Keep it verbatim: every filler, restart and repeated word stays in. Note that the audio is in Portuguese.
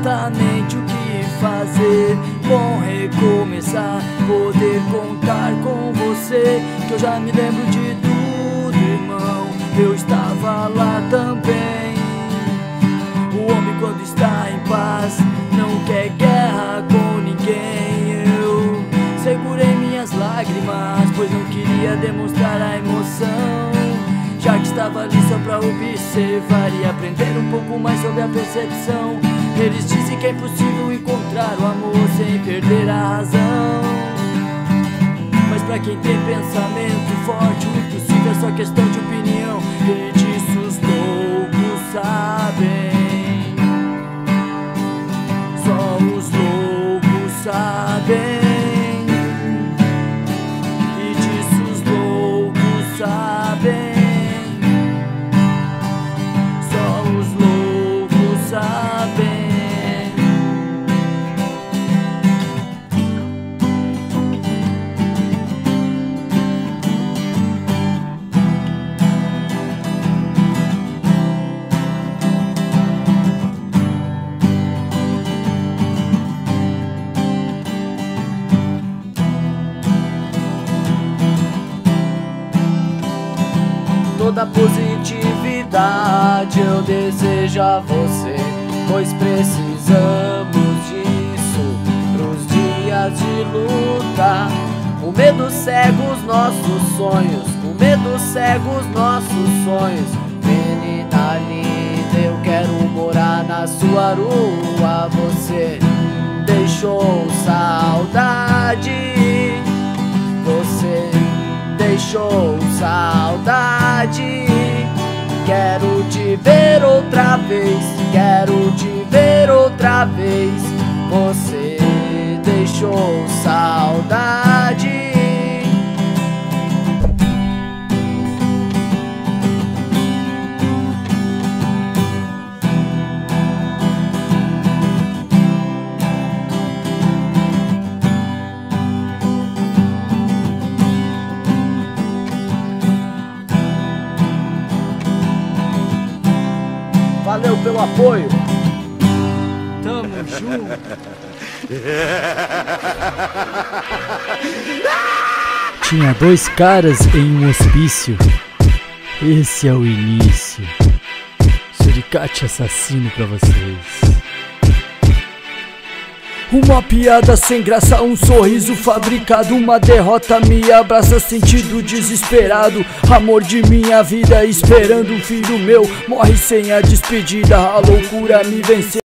exatamente o que fazer. Bom recomeçar, poder contar com você, que eu já me lembro de tudo, irmão. Eu estava lá também. O homem, quando está em paz, não quer guerra com ninguém. Eu segurei minhas lágrimas, pois não queria demonstrar a emoção, já que estava ali só pra observar e aprender um pouco mais sobre a percepção. Eles dizem que é impossível encontrar o amor sem perder a razão, mas pra quem tem pensamento forte, o impossível é só questão de opinião. E disso os loucos sabem, só os loucos sabem. E disso os loucos sabem, só os loucos sabem. Toda positividade eu desejo a você, pois precisamos disso pros dias de luta. O medo cega os nossos sonhos, o medo cega os nossos sonhos. Menina linda, eu quero morar na sua rua. Você deixou saudade, você deixou saudade. Quero te ver outra vez, quero te ver outra vez. Você deixou saudade. Valeu pelo apoio. Tamo junto. Tinha dois caras em um hospício. Esse é o início. Suricate assassino pra vocês. Uma piada sem graça, um sorriso fabricado, uma derrota me abraça, sentido desesperado. Amor de minha vida, esperando um filho meu, morre sem a despedida. A loucura me venceu.